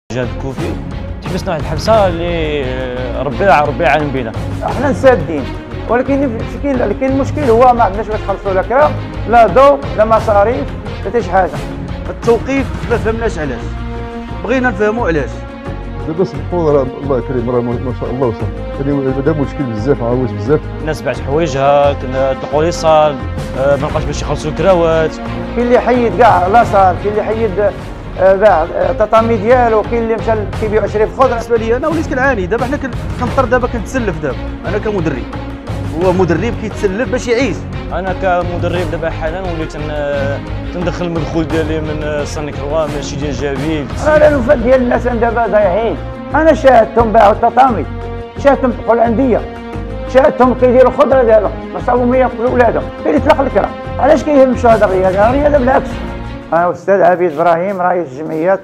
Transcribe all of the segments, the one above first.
جهاد الكوفي تحبسنا واحد الحبسه اللي ربي عالم بينا. احنا نسادين، ولكن كاين المشكل هو ما عندناش باش نخلصوا لا كرا لا ضوء لا مصاريف لا حتى شي حاجه. التوقيف ما فهمناش علاش، بغينا نفهموا علاش. دابا سبحان راه الله يكرم راه ما شاء الله وصل، يعني هذا مشكل بزاف عاوز بزاف. الناس باعت حوايجها، طلقوا لي صال، ما بقاش باش يخلصوا الكراوات. كاين اللي حيد كاع لاصال، كاين اللي حيد باع التطامي ديالو، كاين اللي مشى كيبيع شريف خضره. بالنسبه لي انا وليت كنعاني دابا، حنا كنضطر دابا كنتسلف دابا، انا كمدرب هو مدرب كيتسلف باش يعيش. انا كمدرب دابا حالا وليت تندخل المدخول ديالي من سان كروا من شي ديال جابيل. انا الوفات ديال الناس دابا ضايعين، انا شاهدتهم باعوا التطامي، شاهدتهم طلقوا الانديه، شاهدتهم كيديروا خضره دابا ما صابوا ما ياكلوا ولادهم، كاين اللي طلق الكرا. علاش كيهمشوا هذا الرياضه؟ الرياضه بالعكس. انا استاذ عبيد ابراهيم رئيس الجمعيات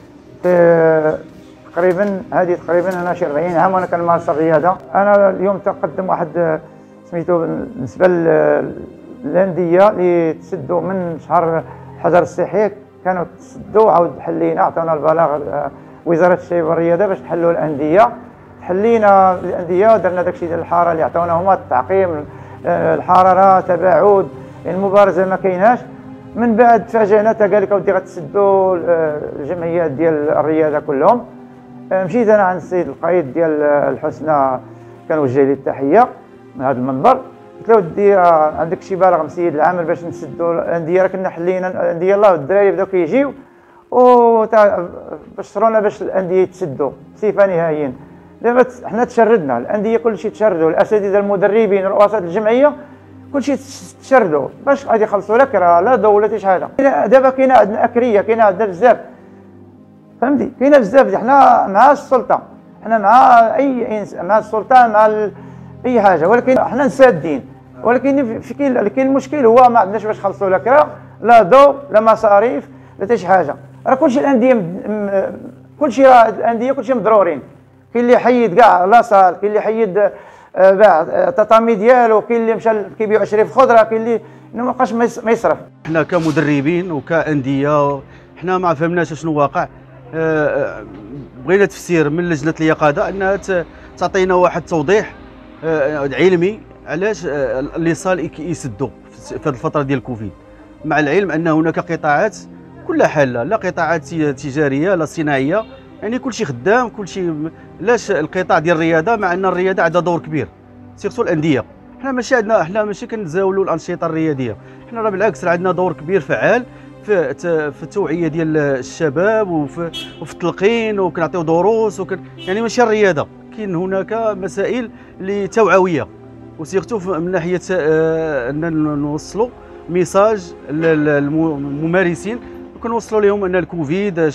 تقريبا انا شي 40 عام وانا كنمارس الرياضه. انا اليوم تقدم واحد سميتو بالنسبه للانديه اللي تسدوا من شهر الحجر الصحي، كانوا تسدوا عاود حلينا، عطونا البلاغ وزاره الشباب والرياضه باش نحلوا الانديه. حلينا الانديه ودرنا داكشي ديال الحاره اللي عطونا هما التعقيم، الحراره، تباعد، المبارزه ما كايناش. من بعد تفاجئنا قال لك اودي غتسدوا الجمعيات ديال الرياضه كلهم. مشيت انا عند السيد القائد ديال الحسنى كنوجه ليه التحيه من هذا المنبر، قلت له ودي عندك شي بالغ من سيد العامل باش نسدوا الانديه، راه كنا حلينا الانديه الله والدراري بداو كيجيو بشرونا باش الانديه يتسدوا بصفه نهائيا. دابا حنا تشردنا، الانديه كلشي تشردوا، الاساتذه المدربين رؤساء الجمعيه كلشي تشردوا باش غادي يخلصوا لك راه لا ضو ولا حتى شي حاجه. دابا كاينه عندنا اكريه، كاينه عندنا بزاف، فهمتي، كاينه بزاف. حنا مع السلطه، حنا مع اي انسان، مع السلطه، مع اي حاجه، ولكن حنا نسادين. ولكن كاين المشكل هو ما عندناش باش نخلصوا لا كرا لا ضو لا مصاريف لا حتى شي حاجه. راه كلشي الانديه كلشي راه الانديه كلشي مضرورين. كاين اللي حيد كاع لاصال، كاين اللي حيد باع التطامي ديالو، كاين اللي مشى كيبيع شريف خضره، كاين اللي ما بقاش ما يصرف. حنا كمدربين وكانديه حنا ما فهمناش شنو واقع. بغينا تفسير من لجنه اليقظه انها تعطينا واحد التوضيح علمي علاش اللي صال يسدوا في هذه الفتره ديال الكوفيد، مع العلم ان هناك قطاعات كلها حاله، لا قطاعات تجاريه لا صناعيه، يعني كل شيء خدام، كل شيء. علاش القطاع ديال الرياضه مع ان الرياضه عندها دور كبير، سيرتو الانديه. حنا ماشي كنتزاولوا الانشطه الرياضيه، حنا راه بالعكس راه عندنا دور كبير فعال في التوعيه ديال الشباب وفي التلقين، وكنعطيو دروس يعني ماشي الرياضه، كاين هناك مسائل اللي توعويه، وسيرتو من ناحيه ان نوصلوا ميساج للممارسين، وكنوصلوا لهم ان الكوفيد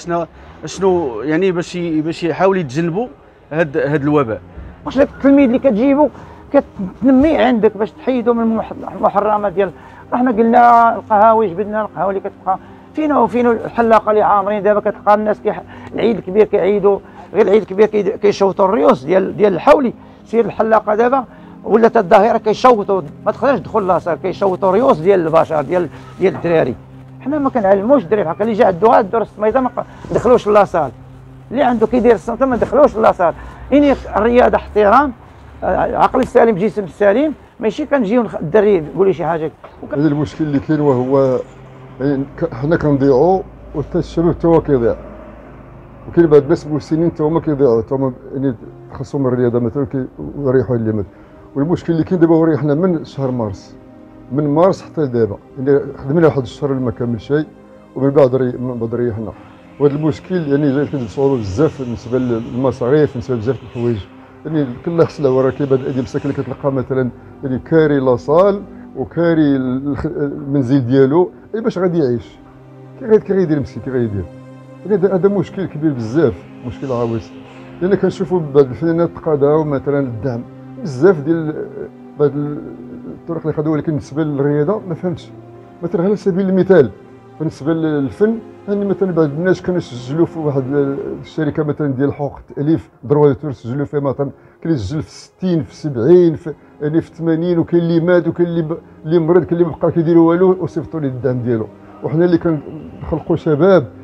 شنو يعني باش يحاولوا يتجنبوا هذا الوباء. واش داك التلميذ اللي كتجيبو كتنمي عندك باش تحيدوا من المحرمات ديال. احنا قلنا القهاوي، جبدنا القهاوي اللي كتبقى فين الحلاقه اللي عامرين. دابا كتلقى الناس العيد الكبير كيعيدوا، غير العيد الكبير كيشوطوا الريوس ديال الحولي. سير الحلاقه دابا ولات الظاهره كيشوطوا، ما تقدرش تدخل لاصال، كيشوطوا ريوس ديال البشر ديال الدراري. حنا ما كنعلموش الدراري بحال اللي جا عنده الدور السميده ما ندخلوش لاصال، اللي عنده كيدير السنتر ما ندخلوش لاصال. يعني الرياضه احترام، عقل السليم جسم السليم، ماشي كنجيو الدري يقول لي شي حاجه. هذا المشكل اللي كاين وهو يعني حنا كنضيعوا وحتى الشباب تا هو كيضيع، وكاين بعض الناس مسنين تا هما كيضيعوا، تا هما يعني تخصصوا من الرياضه مثلا ويريحوا اللي مثلا. والمشكل اللي كاين دابا هو ريحنا من شهر مارس، من مارس حتى لدابا، يعني خدمنا واحد الشهر ما كامل شيء، ومن بعد ريحنا. وهذا المشكل يعني جاي كنصوروا بزاف بالنسبه للمصاريف، بالنسبه بزاف د الحوايج. يعني كل خصنا وراه كاين بعض الاديب مساكن اللي كتلقى مثلا يعني كاري لاصال وكاري المنزل ديالو، اي باش غادي يعيش كي غيدير مسكين، كي غيدير. يعني هذا مشكل كبير بزاف، مشكل عويص. لان كنشوفوا بعض الفنانات تقاضاو مثلا الدعم بزاف ديال بعض الطرق اللي خدوها، ولكن بالنسبه للرياضه ما فهمتش. مثلا على سبيل المثال بالنسبه للفن، يعني مثلا بعض الناس كانوا يسجلوا في واحد الشركه مثلا ديال حقوق التاليف درواتور، سجلوا فيها مثلا كاين اللي سجل في 60 في 70 يعني في 80، وكاين اللي مات، وكاين اللي مرض، كاين اللي ما بقى كيديروا والو، وصيفطوا ليه الدعم ديالو. وحنا اللي كنخلقوا شباب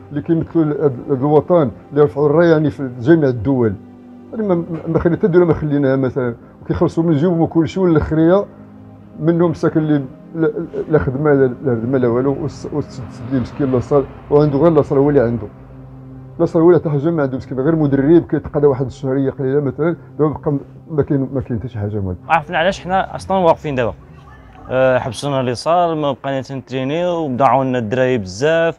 اللي كيمثلوا هذا الوطن اللي رفعوا الرايه يعني في جميع الدول. يعني ما خلينا حتى الدوله ما خليناها مثلا، وكيخلصوا من جيوبهم وكل شيء، والاخريه منهم مساكن اللي لا خدمه لا والو، والسد اللي مسكين لاصال وعنده غير لاصال هو اللي عنده لاصال هو اللي حتى حاجه ما عنده مسكين، غير مدرب كيتقضى واحد الشهريه قليله مثلا. دابا بقى ما كاين حتى شي حاجه مال. عرفنا علاش حنا اصلا واقفين دابا. حبسونا اليسار، ما بقينا تنترينيو، وضاعوا لنا الدراري بزاف.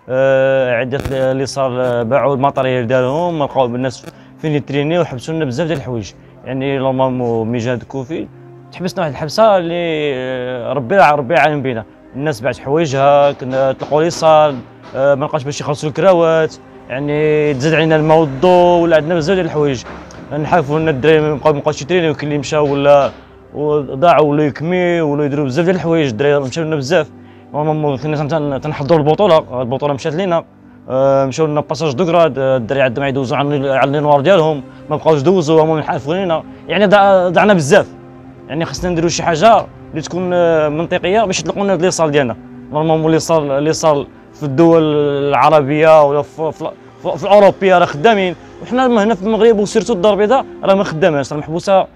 عده اليسار باعوا الماتريال ديالهم، ما لقاو الناس فين يترينيو، وحبسوا لنا بزاف ديال الحوايج. يعني نورمالمون ملي جا هاد الكوفيد تحبسنا واحد الحبسه اللي ربي عالم بينا. الناس باعت حوايجها، كنا طلقوا اليسار، ما لقاش باش يخلصوا الكراوات، يعني تزاد علينا الماء والضوء، ولا عندنا بزاف ديال الحوايج. نحافوا لنا الدراري ما بقاوش يترينيو، كاين اللي مشاو ولا وضاعوا ولا يكميو ولا يديروا بزاف ديال الحوايج. الدراري مشاو لنا بزاف، نورمالمون كنا تنحضروا البطوله مشات لينا. مشاو لنا باساج دوكراد، الدراري عندهم يدوزوا على النوار ديالهم، ما بقاوش دوزوا، هما حالفوا لينا. يعني ضعنا بزاف. يعني خصنا نديروا شي حاجه اللي تكون منطقيه باش يطلقوا لنا اليسار ديالنا. نورمالمون اليسار في الدول العربيه ولا في الاوروبيه راه خدامين، وحنا هنا في المغرب وسيرتو الدار البيضاء راه ما خداماش، راه محبوسه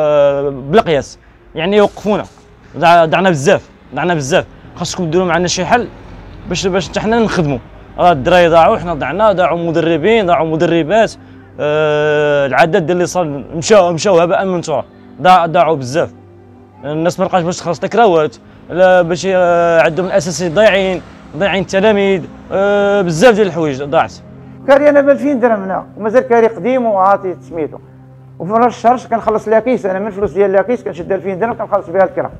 بلا قياس. يعني يوقفونا، ضعنا بزاف. خاصكم ديروا معنا شي حل باش حتى حنا نخدموا. راه الدراري ضاعوا، حنا ضعنا، ضاعوا مدربين، ضاعوا مدربات. العدد ديال اللي صار مشاو هباء منثورا، ضاعوا بزاف. الناس ما لقاش باش تخلص الكراوات، باش عندهم الاساسي ضايعين التلاميذ. بزاف ديال الحوايج ضاعت. كاري انا ب 2000 درهم هنا، ومازال كاري قديم وعاطي سميتو. وفي راس الشهر كنخلص لاكيس، انا من الفلوس ديال لاكيس كنشد 2000 درهم كنخلص بها الكرا.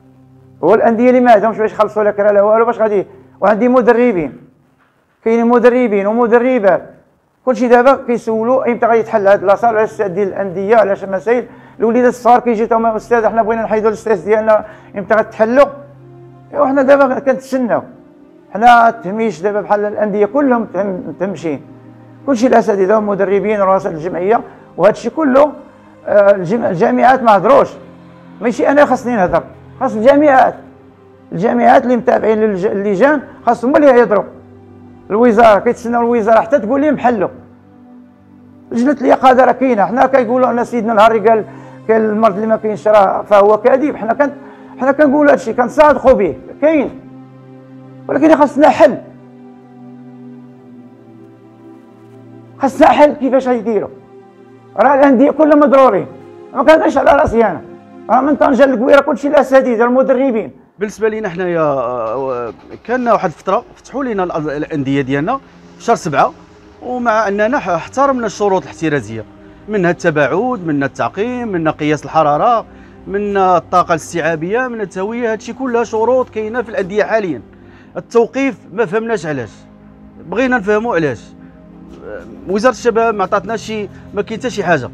هو الانديه اللي ما عندهمش باش يخلصوا لا كرا لا والو، باش غادي. وعندي مدربين، كاينين مدربين ومدربات، كلشي دابا كيسولوا ايمتى غيتحل هاد لاصال على السد ديال الانديه، على شي مسائل. الوليدات الصغار كيجي تا هما استاذ حنا بغينا نحيدوا الاستاذ ديالنا، ايمتى غتحلوا؟ ايوا حنا دابا كنتسناو. حنا التهميش دابا بحال الانديه كلهم متهمشين، كلشي الاساتذه والمدربين ورؤساء الجمعيه، وهذا الشيء كله الجامعات ما هضروش. ماشي انا خاصني نهضر، خاص الجامعات اللي متابعين للجان خاصهم اللي يهضروا. الوزاره كيتسناو الوزاره حتى تقول لهم حلوا. لجنه اليقظه راه كاينه، حنا كيقولوا ان سيدنا الهاري قال كاين المرض اللي ما كاينش راه فهو كاذب. حنا كنقولوا هذا الشيء كنصادقوا به، كاين، ولكن خاصنا حل. كيفاش غيديروا؟ راه الانديه كلها مضرورين، ما كنهضرش على راسي انا، راه من طنجه للكويره كلشي الاساتذه المدربين. بالنسبه لينا حنايا كان واحد الفتره فتحوا لينا الانديه ديالنا في شهر 7، ومع اننا احترمنا الشروط الاحترازيه، منها التباعد، منها التعقيم، منها قياس الحراره، منها الطاقه الاستيعابيه، منها التهويه. هادشي كلها شروط كاينه في الانديه حاليا. التوقيف ما فهمناش علاش، بغينا نفهموا علاش. وزاره الشباب ما عطاتناش ما كاين حتى شي حاجه.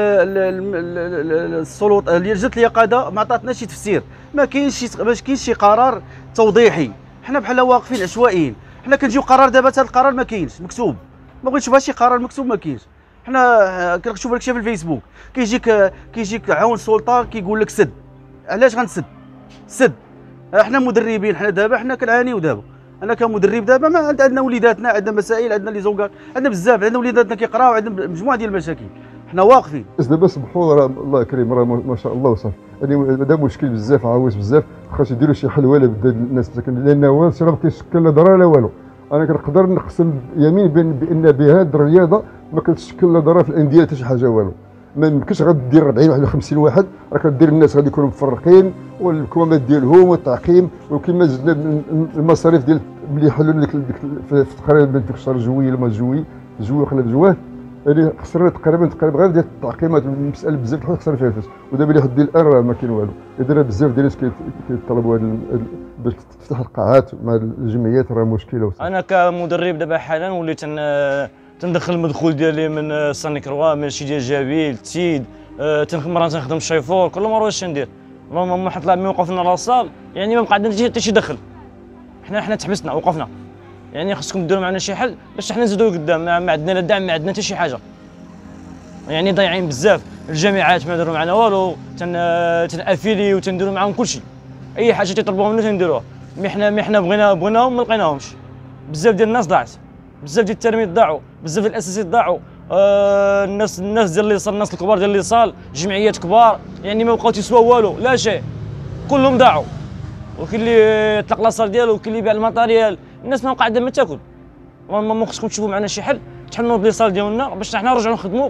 السلطات لجنه اليقظه ما عطاتناش شي تفسير، ما كاينش شي قرار توضيحي. حنا بحال واقفين عشوائيين. حنا كنجيو قرار دابا، هذا القرار ما كاينش مكتوب، ما بغيتش نشوف شي قرار مكتوب ما كاينش. حنا كنشوف داكشي في الفيسبوك، كيجيك عون سلطه كيقول لك سد. علاش غنسد؟ سد. حنا مدربين، حنا دابا حنا كنعانيو دابا. انا كمدرب دابا ما عندنا وليداتنا، عندنا مسائل، عندنا لي زونكار، عندنا بزاف، عندنا وليداتنا كيقراو، عندنا مجموعه ديال المشاكل. حنا واقفين. بس دابا سمحوا راه الله كريم، راه ما شاء الله وصافي. يعني هذا مشكل بزاف، عاوز بزاف، خاص يديروا شي حل ولا بدا الناس مساكن، لان هو ما كيشكل لا ضرر لا والو. انا كنقدر نقسم يمين بان بهذه الرياضه ما كتشكل لا ضرر في الانديه حتى شي حاجه والو. ما يمكنش غدير 40 ولا 50 واحد، راه كدير الناس غادي يكونوا مفرقين، والكمامات ديالهم والتعقيم، وكما زدنا المصاريف ديال ملي حلوا ديك في تقريبا ديك الشهر جويل ما جوي ولا جواه، يعني خسرنا تقريبا غير ديال التعقيمات، المساله بزاف د الحوايج خسرنا فيها الفلوس. ودابا لحد الان راه ما كاين والو. اذا بزاف ديال الناس كيطلبوا باش تفتح القاعات مع الجمعيات، راه مشكله. انا كمدرب دابا حالا وليت تندخل المدخول ديالي من ساني كروا، من شي ديال جابيل تيد، مرة تنخدم الشيفور، كل مره واش ندير. ما حط ملي وقفنا لاصال، يعني ما بقى عندنا حتى شي دخل. حنا تحبسنا وقفنا. يعني خصكم ديروا معنا شي حل باش حنا نزيدوا قدام. ما عندنا لا دعم، ما عندنا حتى شي حاجه. يعني ضايعين بزاف. الجامعات ما داروا معنا والو، تنافيلي وتنديروا معاهم كلشي. اي حاجه تيطلبوها منا تنديروها. مي حنا بغيناهم ما لقيناهمش. بزاف ديال الناس ضاعت. بزاف ديال التلاميذ ضاعوا، بزاف ديال الاساتذه ضاعوا. الناس ديال اليسار، الناس الكبار ديال اليسار، جمعيات كبار يعني ما بقاو تيسواو والو، لا شيء، كلهم ضاعوا. وكاين اللي طلق لاصال ديالو، وكاين اللي يبيع الماتيريال. الناس ما قاعده ما تاكل. ما خصكم تشوفوا معنا شي حل تحنوا بليصال ديالنا باش حنا نرجعوا نخدموا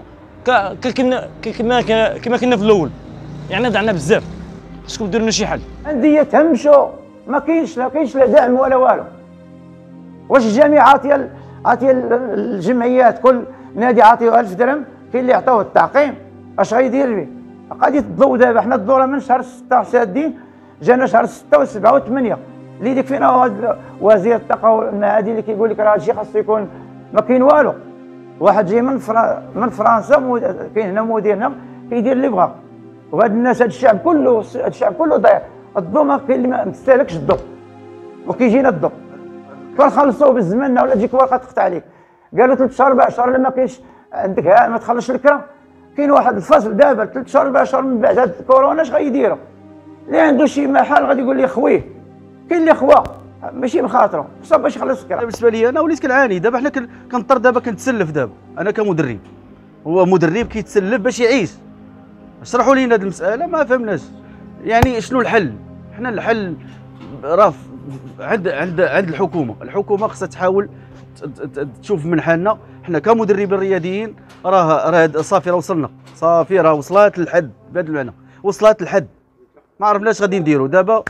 كما كنا في الاول. يعني ضعنا بزاف، خصكم ديروا لنا شي حل. انديه تهمشوا، ما كاينش لا دعم ولا والو. واش الجميع عاطيه الجمعيات كل نادي عاطيه 1000 درهم؟ كاين اللي عطاوه التعقيم، اش غيدير به؟ غادي تضو دابا. حنا الدوره من شهر 6 شادين، جانا شهر 6 و7 و8 اللي ديك فينا وزير الطاقه والمعادن اللي كيقول لك راه هادشي خاصو يكون. ما كاين والو. واحد جاي من فرنسا، كاين هنا مديرنا كيدير اللي بغا. وهاد الناس، هاد الشعب كله ضايع. الضو ما كاين اللي ما مستهلكش الضو، وكيجينا الضو كنخلصوه بالزمن ولا تجيك ورقه تقطع عليك. قالوا 3 شهور 4 شهور ما كاينش عندك ما تخلصش الكرا. كاين واحد الفصل دابا 3 شهور 4 شهور من بعد هاد الكورونا اش غيديروا؟ اللي عنده شي محل غادي يقول لي خويه. كاين اللي خوا ماشي بخاطرو، خصو باش يخلص الكرا. بالنسبه لي انا وليت كنعاني دابا. حنا كنضطر دابا كنتسلف دابا. انا كمدرب، هو مدرب كيتسلف باش يعيش. اشرحوا لينا هذه المساله، ما فهمناش. يعني شنو الحل؟ حنا الحل راه عند الحكومه خصها تحاول تشوف من حالنا. حنا كمدربين رياضيين راه صافي، راه وصلنا، صافي راه وصلت للحد. بهذا المعنى وصلت للحد، ما عرفناش غادي نديروا دابا.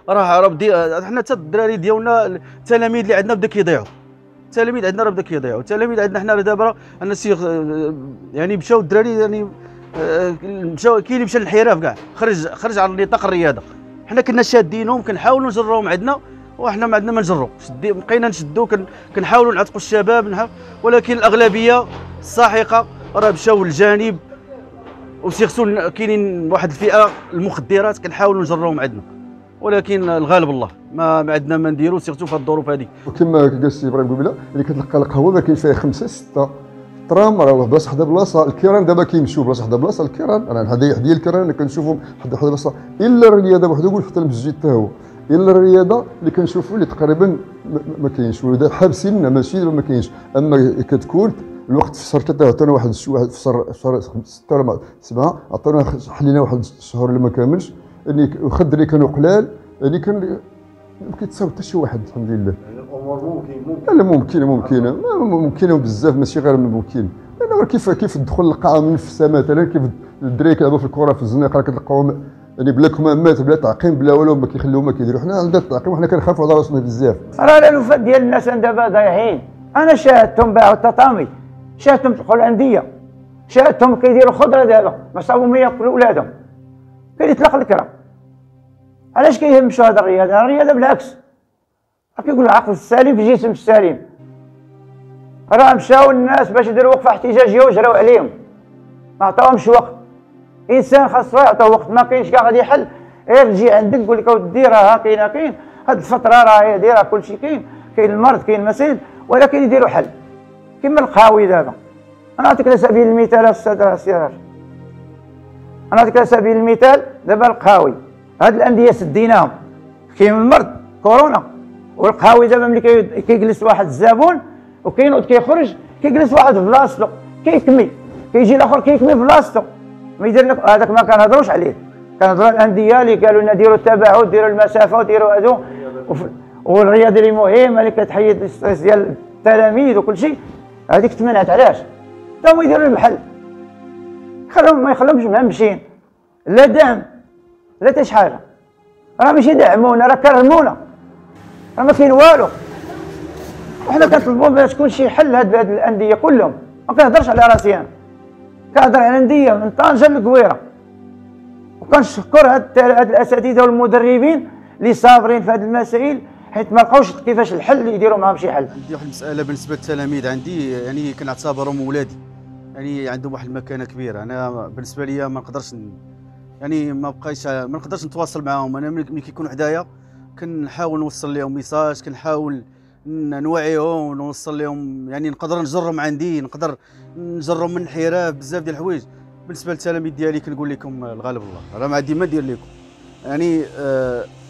حنا حتى الدراري ديالنا، التلاميذ اللي عندنا بدا كيضيعوا. التلاميذ عندنا راه بدا كيضيعوا. التلاميذ عندنا حنا دابا الناس يعني مشاو الدراري، يعني مشاو. كاين اللي مشى للحراف كاع، خرج على نطاق الرياضه. حنا كنا شادينهم، كنحاولوا نجروهم عندنا، وحنا ما عندنا ما نجرو. بقينا نشدوا، كنحاولوا نعتقوا الشباب، ولكن الاغلبيه الساحقه راه مشاو للجانب. وسيرتو كاينين واحد الفئه المخدرات كنحاولوا نجروهم عندنا، ولكن الغالب الله ما عندنا ما نديروا، سيرتو في هذه الظروف هذه. وكما قال السي ابراهيم قبيله، اللي كتلقى القهوه ما كاين فيها 5 6 الترام راه بلاصه حدا بلاصه. الكيران دابا كيمشيو بلاصه حدا بلاصه. الكيران انا حدا الكيران اللي كنشوفهم حدا بلاصه. الا الرياضه بوحدو، قول حتى المسجد حتى هو. الا الرياضه اللي كنشوفوا اللي تقريبا ما كاينش، ولا حابسين ماشي ما كاينش. اما كتكون الوقت في شهر 3 عطانا واحد في شهر 6 ولا 7 عطانا حلينا واحد الشهر اللي ما كاملش. يعني الخد اللي كانوا قلال، يعني كان ما كيتصاوب حتى شي واحد الحمد لله. يعني الامور ممكنه بزاف، ماشي غير ممكن. لان كيف تدخل القاعه من نفسها مثلا، كيف الدراري كيلعبوا في الكره في الزنيقه كتلقاوهم يعني بلا كمامات بلا تعقيم بلا والو، ما كيخليوهم ما كيديروا. حنا عندنا التعقيم وحنا كنخافوا على راسنا بزاف. راه الالوفات ديال الناس دابا ضايعين. انا شاهدتهم باعوا التطامي، شاهدتهم دخلوا الانديه، شاهدتهم كيديروا خضره دابا ما صابوا ما ياكلوا ولادهم. كاين يطلق الكرا. علاش كيهمشوا هذا الرياضه؟ الرياضه بالعكس، كيقولوا العقل السليم في جسم السليم. راه مشاو الناس باش يديروا وقفه احتجاجيه وجراو عليهم، ما عطاوهمش وقت. انسان خاصو يعطى وقت، ما كاينش كاع غادي يحل. غير تجي عندك تقول لك اودي راه كاين هاد الفتره راه دايره كلشي كاين المرض كاين المسائل، ولكن يديروا حل. كما القهاوي دابا، انا نعطيك على سبيل المثال استاذ سراج، انا نعطيك على سبيل المثال دابا القهاوي، هاد الانديه سديناهم، كاين المرض كورونا، والقهاوي دابا ملي كيجلس واحد الزبون وكينوض كيخرج كيجلس واحد في بلاصتو كيكمي، كيجي الاخر كيكمي في بلاصتو، ما يدير لك هذاك. ما كنهضروش عليه، كنهضروا على الانديه اللي قالوا لنا ديروا التباعد، ديروا المسافه وديروا هادو، والرياضه اللي مهمه اللي كتحيد الستريس ديال التلاميذ وكل شيء، هذيك تمنعت. علاش؟ تا هما يديروا البحل، ما يخليهمش مهمشين، لا دعم لا حتى شي حاجه. راه ماشي يدعمونا، راه كرهمونا، راه ما كاين والو. وحنا كنطلبوا باش تكون شي حل هاد الانديه كلهم. ما كنهضرش على راسي انا، كنهضر على الانديه من طنجه للقويره. وكنشكر هاد الاساتذه والمدربين اللي صابرين في هاد المسائل، حيت ما لقاوش كيفاش الحل اللي يديروا معاهم شي حل. عندي واحد المساله بالنسبه للتلاميذ عندي، يعني كنعتبرهم ولادي، يعني عندهم واحد المكانه كبيره. انا بالنسبه لي ما نقدرش يعني ما نقدرش نتواصل معاهم. انا ملي كيكونوا حدايا كنحاول نوصل لهم ميساج، كنحاول نوعيهم ونوصل لهم، يعني نقدر نجرهم عندي، نقدر نجرهم من الحراف بزاف ديال الحوايج. بالنسبه للتلاميذ ديالي كنقول لكم الغالب الله، راه ما عندي ما ندير لكم. يعني